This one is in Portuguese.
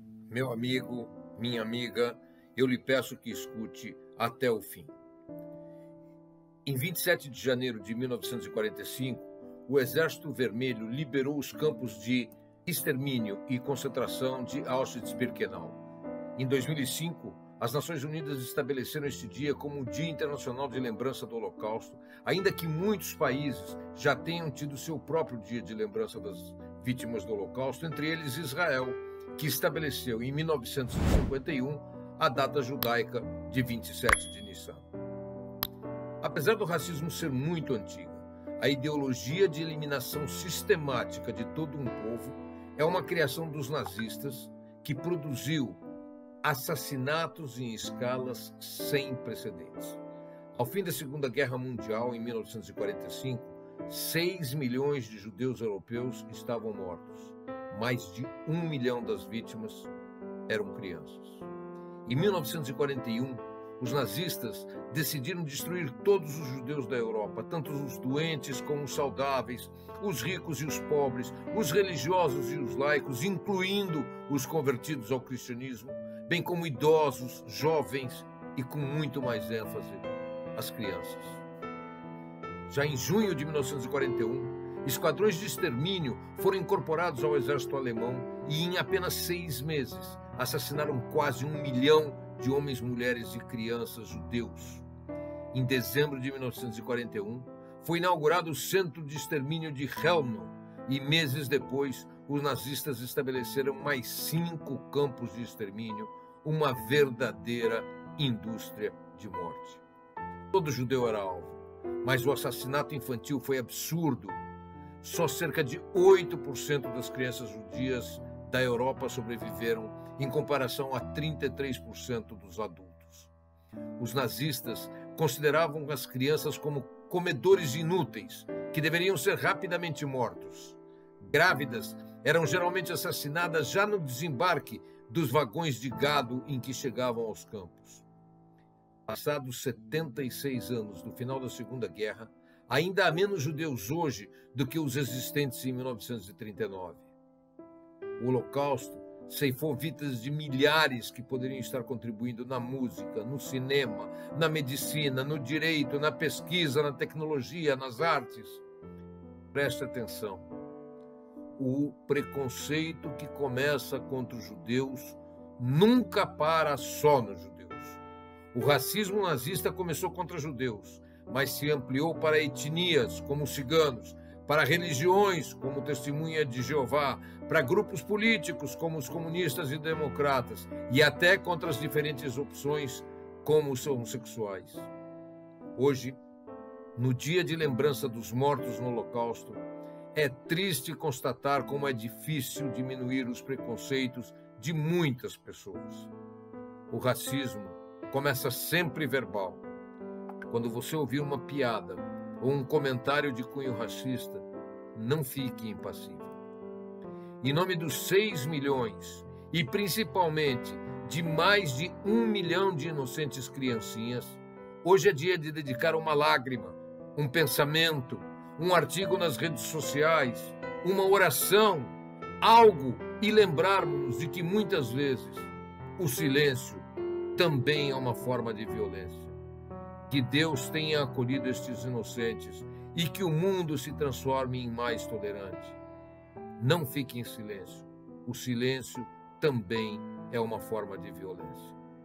Meu amigo, minha amiga, eu lhe peço que escute até o fim. Em 27 de janeiro de 1945, o Exército Vermelho liberou os campos de extermínio e concentração de Auschwitz-Birkenau. Em 2005, as Nações Unidas estabeleceram este dia como o Dia Internacional de Lembrança do Holocausto, ainda que muitos países já tenham tido seu próprio dia de lembrança das vítimas do Holocausto, entre eles Israel, que estabeleceu em 1951 a data judaica de 27 de Nissan. Apesar do racismo ser muito antiga, a ideologia de eliminação sistemática de todo um povo é uma criação dos nazistas que produziu assassinatos em escalas sem precedentes. Ao fim da Segunda Guerra Mundial, em 1945, 6 milhões de judeus europeus estavam mortos. Mais de 1 milhão das vítimas eram crianças. Em 1941, os nazistas decidiram destruir todos os judeus da Europa, tanto os doentes como os saudáveis, os ricos e os pobres, os religiosos e os laicos, incluindo os convertidos ao cristianismo, bem como idosos, jovens e, com muito mais ênfase, as crianças. Já em junho de 1941, esquadrões de extermínio foram incorporados ao exército alemão e, em apenas 6 meses, assassinaram quase 1 milhão de homens, mulheres e crianças judeus. Em dezembro de 1941, foi inaugurado o centro de extermínio de Helmau e, meses depois, os nazistas estabeleceram mais 5 campos de extermínio, uma verdadeira indústria de morte. Todo judeu era alvo, mas o assassinato infantil foi absurdo. Só cerca de 8% das crianças judias da Europa sobreviveram, em comparação a 33% dos adultos. Os nazistas consideravam as crianças como comedores inúteis, que deveriam ser rapidamente mortos. Grávidas eram geralmente assassinadas já no desembarque dos vagões de gado em que chegavam aos campos. Passados 76 anos do final da Segunda Guerra, ainda há menos judeus hoje do que os existentes em 1939. O Holocausto ceifou vidas de milhares que poderiam estar contribuindo na música, no cinema, na medicina, no direito, na pesquisa, na tecnologia, nas artes. Preste atenção. O preconceito que começa contra os judeus nunca para só nos judeus. O racismo nazista começou contra judeus, mas se ampliou para etnias, como os ciganos, para religiões, como Testemunha de Jeová, para grupos políticos, como os comunistas e democratas, e até contra as diferentes opções, como os homossexuais. Hoje, no dia de lembrança dos mortos no Holocausto, é triste constatar como é difícil diminuir os preconceitos de muitas pessoas. O racismo começa sempre verbal. Quando você ouvir uma piada ou um comentário de cunho racista, não fique impassível. Em nome dos 6 milhões e principalmente de mais de 1 milhão de inocentes criancinhas, hoje é dia de dedicar uma lágrima, um pensamento, um artigo nas redes sociais, uma oração, algo, e lembrarmos de que muitas vezes o silêncio também é uma forma de violência. Que Deus tenha acolhido estes inocentes e que o mundo se transforme em mais tolerante. Não fique em silêncio. O silêncio também é uma forma de violência.